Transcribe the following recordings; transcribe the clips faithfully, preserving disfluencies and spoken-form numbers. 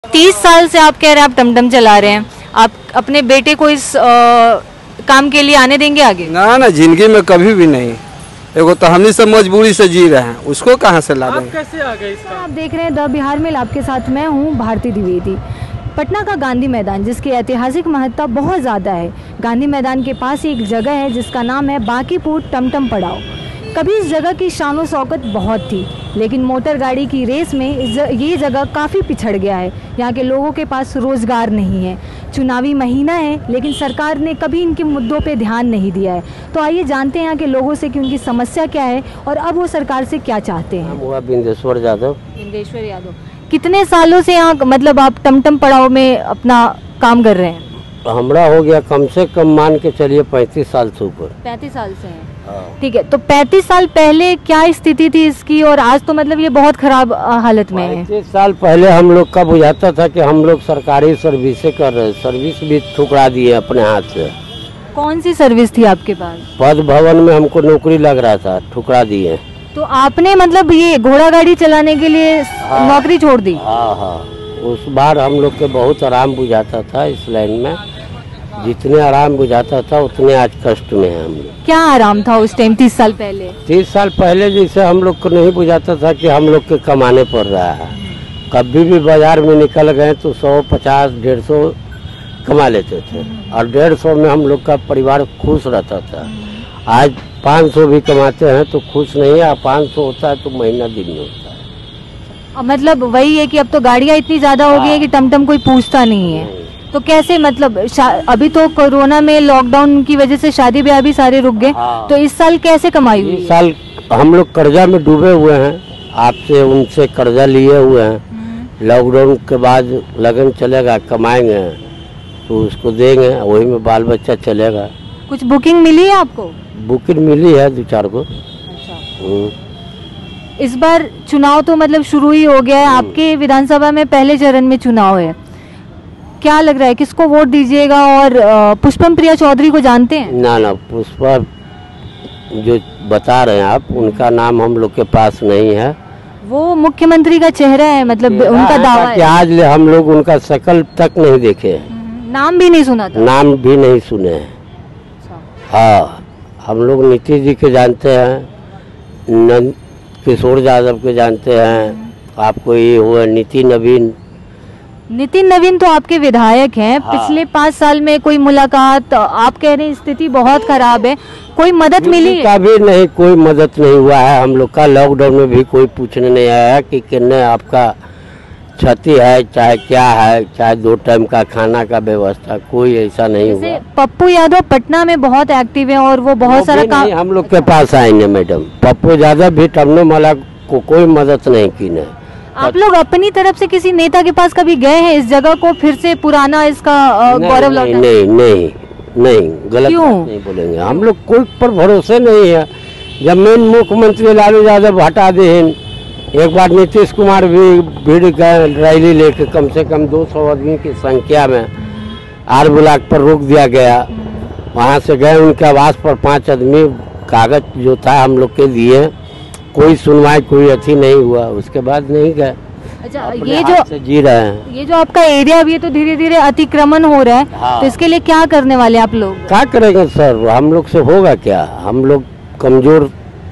तीस साल से आप कह रहे हैं आप टमटम चला रहे हैं, आप अपने बेटे को इस आ, काम के लिए आने देंगे आगे? ना ना, जिंदगी में कभी भी नहीं। एगो तो हमनी सब मजबूरी से जी रहे हैं, उसको कहाँ से ला देंगे? आप कैसे आ गए इसका? आप देख रहे हैं द बिहार में, आपके साथ मैं हूँ भारती द्विवेदी। पटना का गांधी मैदान, जिसकी ऐतिहासिक महत्ता बहुत ज़्यादा है। गांधी मैदान के पास एक जगह है जिसका नाम है बांकीपुर टमटम पड़ाव। कभी इस जगह की शानो शौकत बहुत थी, लेकिन मोटर गाड़ी की रेस में इस ये जगह काफ़ी पिछड़ गया है। यहाँ के लोगों के पास रोज़गार नहीं है। चुनावी महीना है, लेकिन सरकार ने कभी इनके मुद्दों पे ध्यान नहीं दिया है। तो आइए जानते हैं यहाँ के लोगों से कि उनकी समस्या क्या है और अब वो सरकार से क्या चाहते हैं। हुआ बिंदेश्वर यादव। बिंदेश्वर यादव, कितने सालों से यहाँ मतलब आप टमटम पड़ाव में अपना काम कर रहे हैं? हमरा हो गया कम से कम मान के चलिए पैंतीस साल से ऊपर। पैंतीस साल से हैं, ठीक है। तो पैंतीस साल पहले क्या स्थिति थी इसकी और आज तो मतलब ये बहुत खराब हालत में है। पैंतीस साल पहले हम लोग का बुझाता था कि हम लोग सरकारी सर्विस कर रहे, सर्विस भी ठुकरा दिए अपने हाथ से। कौन सी सर्विस थी आपके पास? पद भवन में हमको नौकरी लग रहा था, ठुकरा दिए। तो आपने मतलब ये घोड़ा गाड़ी चलाने के लिए नौकरी छोड़ दी? हाँ हाँ, उस बार हम लोग के बहुत आराम बुझाता था इस लाइन में। जितने आराम बुझाता था उतने आज कष्ट में है हम लोग। क्या आराम था उस टाइम तीस साल पहले? तीस साल पहले जैसे हम लोग को नहीं बुझाता था कि हम लोग के कमाने पड़ रहा है। कभी भी बाजार में निकल गए तो सौ पचास डेढ़ सौ कमा लेते थे और डेढ़ सौ में हम लोग का परिवार खुश रहता था। आज पाँच सौ भी कमाते हैं तो खुश नहीं है, पाँच सौ होता है तो महीना दिन में होता है। मतलब वही है कि अब तो गाड़ियाँ इतनी ज्यादा हो गई है कि टमटम कोई पूछता नहीं है। तो कैसे मतलब अभी तो कोरोना में लॉकडाउन की वजह से शादी ब्याह भी सारे रुक गए, तो इस साल कैसे कमाई हुई? इस साल हम लोग कर्जा में डूबे हुए हैं, आपसे उनसे कर्जा लिए हुए हैं। लॉकडाउन के बाद लगन चलेगा, कमाएंगे तो उसको देंगे, वही में बाल बच्चा चलेगा। कुछ बुकिंग मिली है आपको? बुकिंग मिली है दो चार को। अच्छा। इस बार चुनाव तो मतलब शुरू ही हो गया है, आपके विधानसभा में पहले चरण में चुनाव है। क्या लग रहा है किसको वोट दीजिएगा? और पुष्पम प्रिया चौधरी को जानते हैं? ना ना, पुष्पा जो बता रहे हैं आप, उनका नाम हम लोग के पास नहीं है। वो मुख्यमंत्री का चेहरा है, मतलब उनका दावा है। आज ले हम लोग उनका शकल तक नहीं देखे, नाम भी नहीं सुना था। नाम भी नहीं सुने हैं। हाँ, हम लोग नीतीश जी के जानते हैं, नंद किशोर यादव के जानते हैं, आपको ये हुआ नितिन नवीन। नितिन नवीन तो आपके विधायक हैं। हाँ। पिछले पाँच साल में कोई मुलाकात, आप कह रहे हैं स्थिति बहुत खराब है, कोई मदद मिली है? कभी नहीं, कोई मदद नहीं हुआ है हम लोग का। लॉकडाउन में भी कोई पूछने नहीं आया कि कितने आपका क्षति है, चाहे क्या है, चाहे दो टाइम का खाना का व्यवस्था, कोई ऐसा नहीं हुआ। पप्पू यादव पटना में बहुत एक्टिव है और वो बहुत सारा काम हम लोग के पास आएंगे मैडम। पप्पू यादव भी टमनो माला को कोई मदद नहीं की ने। आप लोग अपनी तरफ से किसी नेता के पास कभी गए हैं इस जगह को फिर से पुराना इसका गौरव लौटाने? नहीं नहीं नहीं, गलत नहीं बोलेंगे। हम लोग कोई पर भरोसे नहीं है। जब मेन मुख्यमंत्री लालू यादव हटा दे, एक बार नीतीश कुमार भी भीड़ गए रैली लेके, कम से कम दो सौ आदमी की संख्या में आर ब्लॉक पर रोक दिया गया। वहाँ से गए, उनके आवास पर पांच आदमी, कागज जो था हम लोग के दिए, कोई सुनवाई कोई अच्छी नहीं हुआ, उसके बाद नहीं गए। अच्छा, ये जो से जी रहे हैं, ये जो आपका एरिया भी है तो धीरे धीरे अतिक्रमण हो रहा है। हाँ। तो इसके लिए क्या करने वाले आप लोग? क्या करेंगे सर, हम लोग से होगा क्या? हम लोग कमजोर।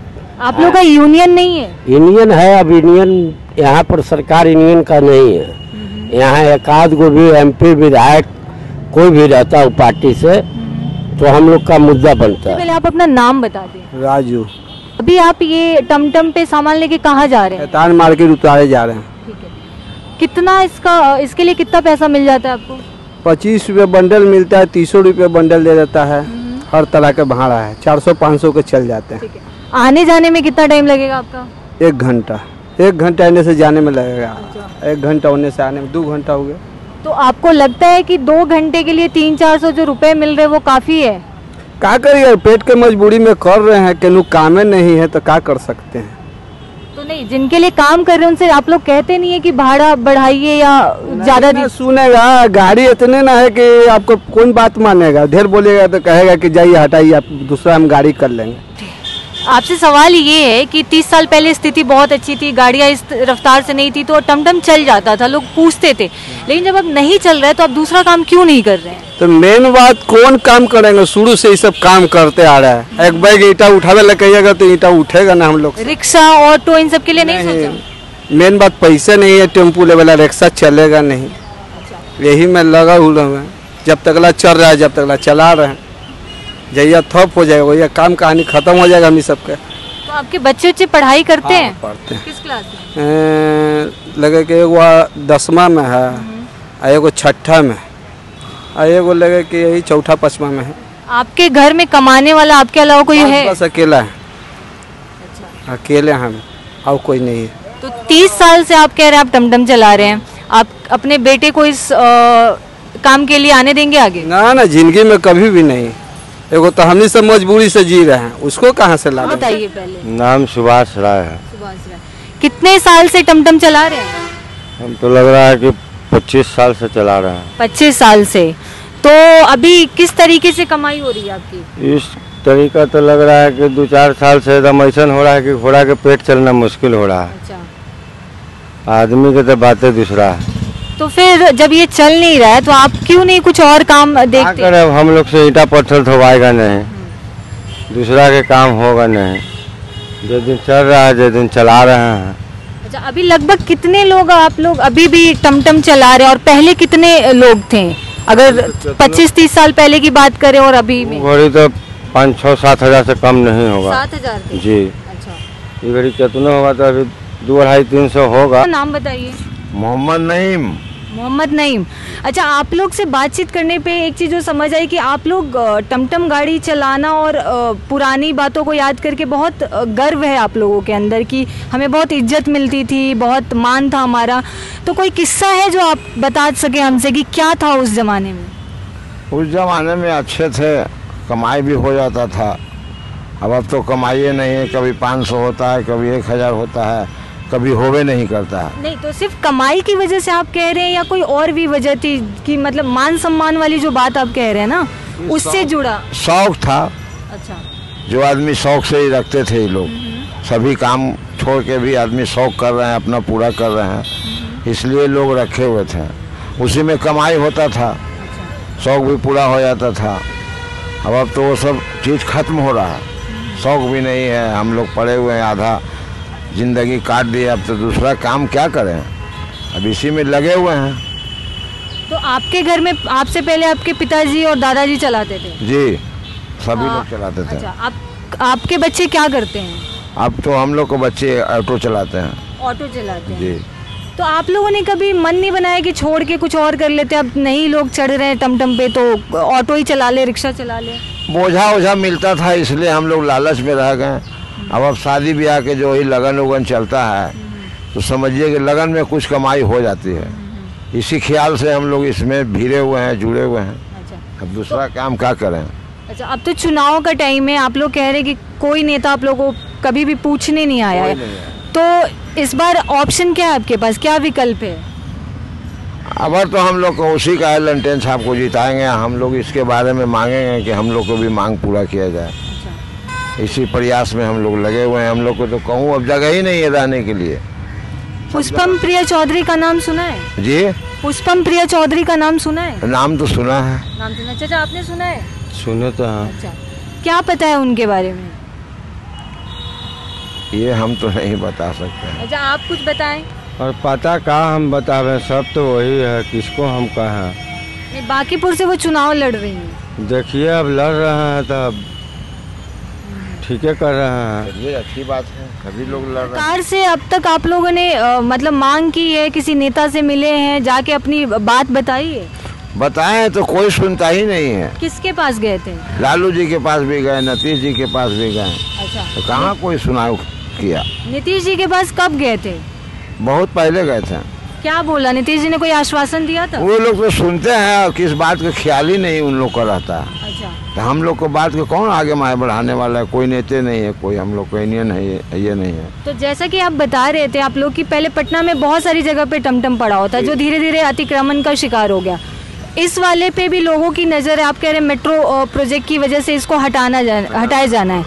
आप लोग का यूनियन नहीं है? यूनियन है, अब यूनियन यहाँ पर सरकार यूनियन का नहीं है। यहाँ एक आध गो भी एमपी विधायक कोई भी रहता है पार्टी से तो हम लोग का मुद्दा बनता है। पहले आप अपना नाम बता दें। राजू। अभी आप ये टमटम पे सामान लेके कहाँ जा रहे हैं? तान मार्केट उतारे जा रहे हैं। ठीक है। कितना इसका, इसके लिए कितना पैसा मिल जाता है आपको? पच्चीस रुपये बंडल मिलता है, तीसो रुपये बंडल दे देता है। हर तरह का भाड़ा है, चार सौ पाँच सौ के चल जाते हैं। आने जाने में कितना टाइम लगेगा आपका? एक घंटा एक घंटा आने से जाने में लगेगा। अच्छा। एक घंटा होने से आने में दो घंटा हो गया। तो आपको लगता है कि दो घंटे के लिए तीन चार सौ जो रुपए मिल रहे वो काफी है? क्या करिए, पेट के मजबूरी में कर रहे हैं, कि कामें नहीं है तो क्या कर सकते हैं। तो नहीं, जिनके लिए काम कर रहे हैं उनसे आप लोग कहते नहीं है कि भाड़ा बढ़ाइए या ज्यादा? सुनेगा, गाड़ी इतने ना है कि आपको कौन बात मानेगा। ढेर बोलेगा तो कहेगा कि जाइए हटाइए, आप दूसरा हम गाड़ी कर लेंगे। आपसे सवाल ये है कि तीस साल पहले स्थिति बहुत अच्छी थी, गाड़ियाँ इस रफ्तार से नहीं थी तो टमटम चल जाता था, लोग पूछते थे, लेकिन जब अब नहीं चल रहा है तो आप दूसरा काम क्यों नहीं कर रहे हैं? तो मेन बात कौन काम करेंगे, शुरू से ये सब काम करते आ रहा है। एक बैग ईटा उठावे ला कहिएगा तो ईटा उठेगा ना हम लोग से। रिक्शा ऑटो इन सब के लिए नहीं, नहीं, सोचा? मेन बात पैसे नहीं है, टेम्पू ले वाला रिक्शा चलेगा नहीं, यही में लगा हुआ है। जब तकला चल रहा है, जब तकला चला रहे हैं, जैया थप हो जाएगा वही काम कहानी खत्म हो जाएगा हम सबके। तो आपके बच्चे बच्चे पढ़ाई करते हाँ, हैं? पढ़ते हैं। किस क्लास में? ए, लगे कि एगो दसवा में है और एगो छठा में और एगो लगे कि यही चौथा पाँचवा में है। आपके घर में कमाने वाला आपके अलावा कोई है? बस अकेला है। अच्छा। अकेले हम और कोई नहीं है। तो तीस साल से आप कह रहे हैं आप टमटम चला रहे हैं, आप अपने बेटे को इस आ, काम के लिए आने देंगे आगे? ना ना, जिंदगी में कभी भी नहीं। एगो तो हम ही सब मजबूरी से जी रहे हैं, उसको कहाँ से ला? बताइए पहले। नाम सुभाष राय है। सुभाष राय। कितने साल से टमटम चला रहे हैं? हम तो लग रहा है कि पच्चीस साल से चला रहे हैं। पच्चीस साल से। तो अभी किस तरीके से कमाई हो रही है आपकी? इस तरीका तो लग रहा है कि दो चार साल से एकदम ऐसा हो रहा है कि घोड़ा के पेट चलना मुश्किल हो रहा है। अच्छा। आदमी के तो बातें दूसरा है। तो फिर जब ये चल नहीं रहा है तो आप क्यों नहीं कुछ और काम देखते? क्या करें, हम लोग से ईटा पत्थर धोवाएगा नहीं, दूसरा के काम होगा नहीं। जो दिन चल रहा है, जो दिन चला रहे हैं। अच्छा, अभी लगभग कितने लोग आप लोग अभी भी टमटम चला रहे हैं और पहले कितने लोग थे, अगर पच्चीस तीस साल पहले की बात करें और अभी में? घड़ी तो पाँच छः सात हजार से कम नहीं होगा। सात हजार जी। अच्छा। ये घड़ी कितना होगा तो अभी दो अढ़ाई तीन सौ होगा। नाम बताइए। मोहम्मद नईम। मोहम्मद नईम। अच्छा, आप लोग से बातचीत करने पे एक चीज़ जो समझ आई कि आप लोग टमटम गाड़ी चलाना और पुरानी बातों को याद करके बहुत गर्व है आप लोगों के अंदर कि हमें बहुत इज्जत मिलती थी, बहुत मान था हमारा। तो कोई किस्सा है जो आप बता सके हमसे कि क्या था उस ज़माने में? उस ज़माने में अच्छे थे, कमाई भी हो जाता था। अब अब तो कमाई नहीं है, कभी पाँच सौ होता है, कभी एक हज़ार होता है, कभी होवे नहीं करता है। नहीं तो सिर्फ कमाई की वजह से आप कह रहे हैं या कोई और भी वजह थी कि मतलब मान सम्मान वाली जो बात आप कह रहे हैं ना उससे जुड़ा? शौक था। अच्छा। जो आदमी शौक से ही रखते थे ये लोग, सभी काम छोड़ के भी आदमी शौक कर रहे हैं, अपना पूरा कर रहे हैं, इसलिए लोग रखे हुए थे। उसी में कमाई होता था, शौक भी पूरा हो जाता था। अब अब तो वो सब चीज़ खत्म हो रहा है, शौक भी नहीं है, हम लोग पड़े हुए हैं, आधा जिंदगी काट दी। अब तो दूसरा काम क्या करें, अब इसी में लगे हुए हैं। तो आपके घर में आपसे पहले आपके पिताजी और दादाजी चलाते थे? जी, सभी आ, लोग चलाते थे। अच्छा, आप आपके बच्चे क्या करते हैं? अब तो हम लोग को बच्चे ऑटो चलाते हैं। ऑटो चलाते हैं। जी। तो आप लोगों ने कभी मन नहीं बनाया कि छोड़ के कुछ और कर लेते? अब नहीं लोग चढ़ रहे हैं टमटम पे तो ऑटो ही चला ले, रिक्शा चला ले। बोझा ओझा मिलता था इसलिए हम लोग लालच में रह गए। अब अब शादी ब्याह के जो ही लगन उगन चलता है तो समझिए कि लगन में कुछ कमाई हो जाती है, इसी ख्याल से हम लोग इसमें भिड़े हुए हैं, जुड़े हुए हैं। अच्छा। अब दूसरा तो, काम क्या करें। अच्छा, अब तो चुनाव का टाइम है, आप लोग कह रहे हैं कि कोई नेता आप लोगों को कभी भी पूछने नहीं आया है, तो इस बार ऑप्शन क्या है आपके पास, क्या विकल्प है? अब तो हम लोग को उसी का है, लंटेन साहब को जिताएंगे। हम लोग इसके बारे में मांगेंगे कि हम लोग को भी मांग पूरा किया जाए। इसी प्रयास में हम लोग लगे हुए हैं। हम लोग को तो कहूँ अब जगह ही नहीं है रहने के लिए। पुष्पम प्रिया चौधरी का नाम सुना है? जी, पुष्पम प्रिया चौधरी का नाम सुना है? नाम तो सुना है। नाम सुना। चाचा आपने सुना है? सुने तो हाँ। अच्छा, क्या पता है उनके बारे में? ये हम तो नहीं बता सकते। अच्छा, आप कुछ बताएं। और पता कहाँ हम बता रहे हैं, सब तो वही है, किसको हम कहें। बांकीपुर से वो चुनाव लड़ रही हैं। देखिए अब लड़ रहे हैं तो ठीक है कर रहे हैं, ये अच्छी बात है, सभी लोग लड़ रहे हैं। सरकार से अब तक आप लोगों ने आ, मतलब मांग की है, किसी नेता से मिले हैं, जाके अपनी बात बताई है? बताएं तो कोई सुनता ही नहीं है। किसके पास गए थे? लालू जी के पास भी गए, नीतीश जी के पास भी गए। अच्छा, तो कहाँ कोई सुनाव किया? नीतीश जी के पास कब गए थे? बहुत पहले गए थे। क्या बोला नीतीश जी ने? कोई आश्वासन दिया था? वो लोग तो सुनते हैं और किस बात का ख्याल ही नहीं उन लोग का रहता है। अच्छा, तो हम लोग को बात को कौन आगे माए बढ़ाने वाला है? कोई नेता नहीं है, कोई हम लोग को इंडियन है, ये नहीं है। तो जैसा कि आप बता रहे थे आप लोग की पहले पटना में बहुत सारी जगह पे टमटम पड़ा होता है जो धीरे धीरे अतिक्रमण का शिकार हो गया। इस वाले पे भी लोगों की नज़र है, आप कह रहे हैं मेट्रो प्रोजेक्ट की वजह से इसको हटाना जा, हटाया जाना है।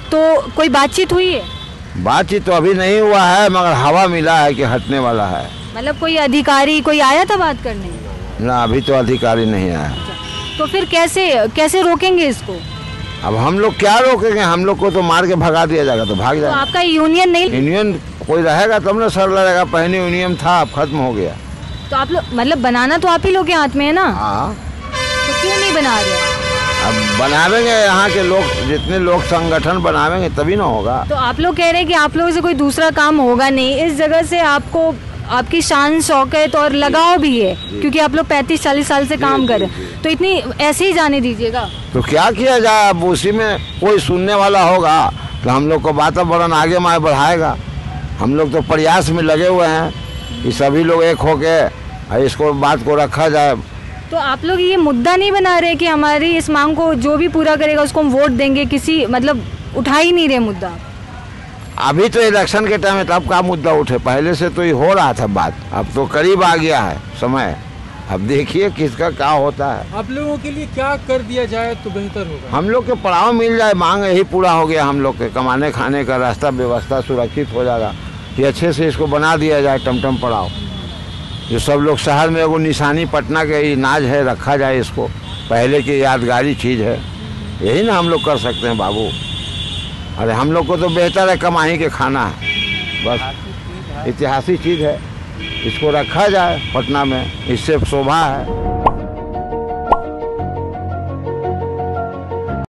तो कोई बातचीत हुई है? बातचीत तो अभी नहीं हुआ है, मगर हवा मिला है कि हटने वाला है। मतलब कोई अधिकारी कोई आया था बात करने? ना, अभी तो अधिकारी नहीं आया। तो फिर कैसे कैसे रोकेंगे इसको? अब हम लोग क्या रोकेंगे, हम लोग को तो मार के भगा दिया जाएगा तो भाग तो जाएगा। आपका यूनियन नहीं? यूनियन कोई रहेगा तब ना सर लड़ेगा। पहले यूनियन था, अब खत्म हो गया। तो आप लोग मतलब बनाना तो आप ही लोग के हाथ में है ना? हाँ, तो क्यों नहीं बना रहे? अब बनावेंगे, यहाँ के लोग जितने लोग संगठन बनावेंगे तभी ना होगा। तो आप लोग कह रहे हैं कि आप लोगों से कोई दूसरा काम होगा नहीं, इस जगह से आपको आपकी शान शौकत और लगाव भी है क्योंकि आप लोग पैंतीस चालीस साल से काम कर रहे हैं, तो इतनी ऐसे ही जाने दीजिएगा? तो क्या किया जाए, अब उसी में कोई सुनने वाला होगा तो हम लोग को वातावरण आगे माए बढ़ाएगा। हम लोग तो प्रयास में लगे हुए हैं कि सभी लोग एक होके इसको बात को रखा जाए। तो आप लोग ये मुद्दा नहीं बना रहे कि हमारी इस मांग को जो भी पूरा करेगा उसको हम वोट देंगे, किसी मतलब उठा ही नहीं रहे मुद्दा? अभी तो इलेक्शन के टाइम में तब का मुद्दा उठे, पहले से तो ये हो रहा था बात, अब तो करीब आ गया है समय। अब देखिए किसका क्या होता है। आप लोगों के लिए क्या कर दिया जाए तो बेहतर होगा? हम लोग के पड़ाव मिल जाए, मांग यही पूरा हो गया। हम लोग के कमाने खाने का रास्ता व्यवस्था सुरक्षित हो जाएगा कि अच्छे से इसको बना दिया जाए टमटम पड़ाव। जो सब लोग शहर में वो निशानी पटना के नाज है, रखा जाए इसको, पहले की यादगारी चीज़ है। यही ना हम लोग कर सकते हैं बाबू। अरे हम लोग को तो बेहतर है कमाई के खाना है, बस ऐतिहासिक चीज़ है, इसको रखा जाए पटना में, इससे शोभा है।